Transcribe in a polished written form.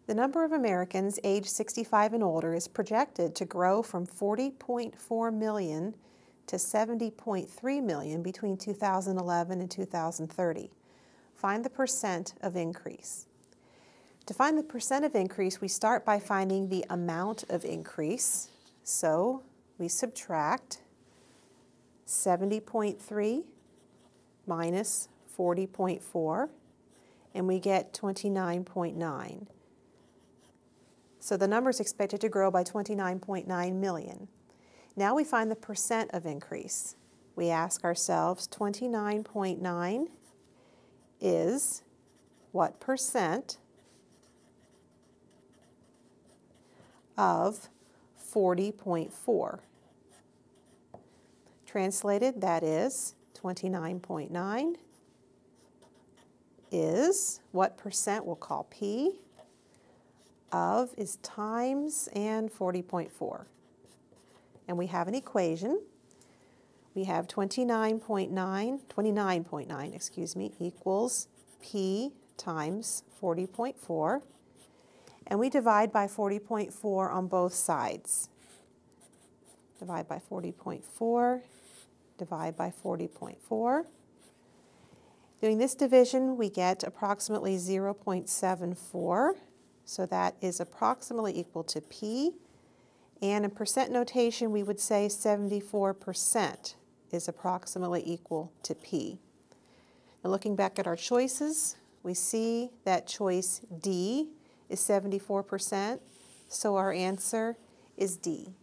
The number of Americans aged 65 and older is projected to grow from 40.4 million to 70.3 million between 2011 and 2030. Find the percent of increase. To find the percent of increase, we start by finding the amount of increase. So we subtract 70.3 minus 40.4, and we get 29.9. So the number is expected to grow by 29.9 million. Now we find the percent of increase. We ask ourselves, 29.9 is what percent of 40.4? Translated, that is 29.9 is what percent we'll call P, of is times and 40.4. And we have an equation. We have 29.9, excuse me, equals P times 40.4. And we divide by 40.4 on both sides. Divide by 40.4, divide by 40.4. Doing this division, we get approximately 0.74. So that is approximately equal to P. And in percent notation, we would say 74% is approximately equal to P. Now looking back at our choices, we see that choice D is 74%, so our answer is D.